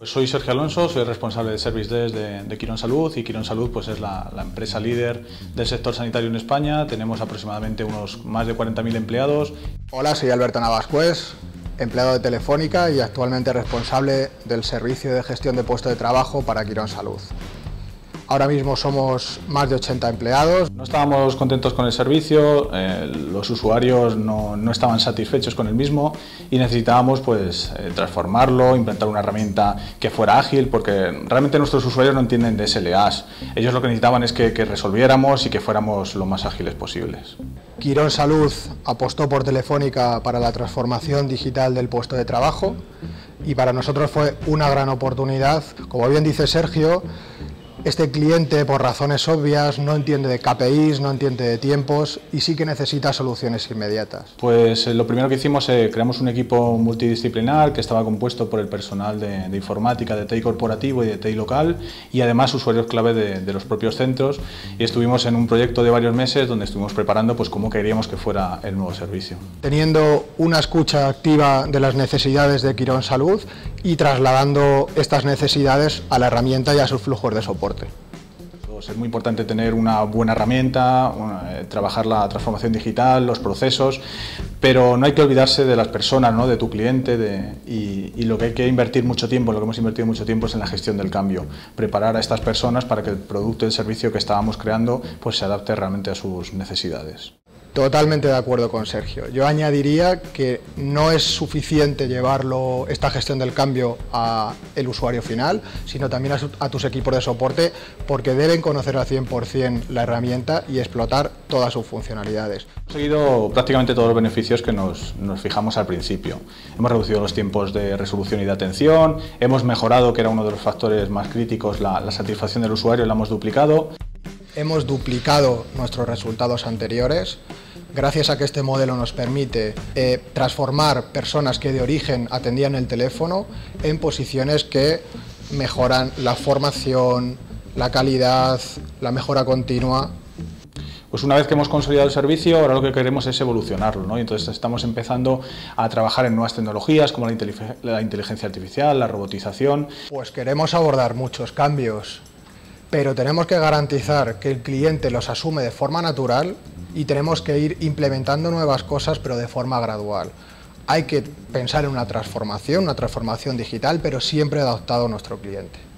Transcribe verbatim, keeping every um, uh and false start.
Pues soy Sergio Alonso, soy responsable de Service Desk de, de Quirón Salud y Quirón Salud pues, es la, la empresa líder del sector sanitario en España. Tenemos aproximadamente unos más de cuarenta mil empleados. Hola, soy Alberto Navascués, empleado de Telefónica y actualmente responsable del servicio de gestión de puesto de trabajo para Quirón Salud. Ahora mismo somos más de ochenta empleados. No estábamos contentos con el servicio, eh, los usuarios no, no estaban satisfechos con el mismo y necesitábamos pues, eh, transformarlo, implementar una herramienta que fuera ágil, porque realmente nuestros usuarios no entienden de S L As. Ellos lo que necesitaban es que, que resolviéramos y que fuéramos lo más ágiles posibles. Quirón Salud apostó por Telefónica para la transformación digital del puesto de trabajo y para nosotros fue una gran oportunidad. Como bien dice Sergio, este cliente, por razones obvias, no entiende de K P Is, no entiende de tiempos y sí que necesita soluciones inmediatas. Pues eh, lo primero que hicimos, eh, creamos un equipo multidisciplinar que estaba compuesto por el personal de, de informática, de T I corporativo y de T I local y además usuarios clave de, de los propios centros, y estuvimos en un proyecto de varios meses donde estuvimos preparando pues, cómo queríamos que fuera el nuevo servicio. Teniendo una escucha activa de las necesidades de Quirón Salud y trasladando estas necesidades a la herramienta y a sus flujos de soporte. Es muy importante tener una buena herramienta, una, eh, trabajar la transformación digital, los procesos, pero no hay que olvidarse de las personas, ¿no? De tu cliente de, y, y lo que hay que invertir mucho tiempo, lo que hemos invertido mucho tiempo es en la gestión del cambio, preparar a estas personas para que el producto y el servicio que estábamos creando pues, se adapte realmente a sus necesidades. Totalmente de acuerdo con Sergio. Yo añadiría que no es suficiente llevarlo, esta gestión del cambio a el usuario final, sino también a, su, a tus equipos de soporte, porque deben conocer al cien por cien la herramienta y explotar todas sus funcionalidades. Hemos conseguido prácticamente todos los beneficios que nos, nos fijamos al principio. Hemos reducido los tiempos de resolución y de atención, hemos mejorado, que era uno de los factores más críticos, la, la satisfacción del usuario, la hemos duplicado. Hemos duplicado nuestros resultados anteriores, gracias a que este modelo nos permite eh, transformar personas que de origen atendían el teléfono en posiciones que mejoran la formación, la calidad, la mejora continua. Pues una vez que hemos consolidado el servicio, ahora lo que queremos es evolucionarlo, ¿no? Y entonces estamos empezando a trabajar en nuevas tecnologías como la, inteligencia, la inteligencia artificial, la robotización. Pues queremos abordar muchos cambios, pero tenemos que garantizar que el cliente los asume de forma natural y tenemos que ir implementando nuevas cosas, pero de forma gradual. Hay que pensar en una transformación, una transformación digital, pero siempre adaptado a nuestro cliente.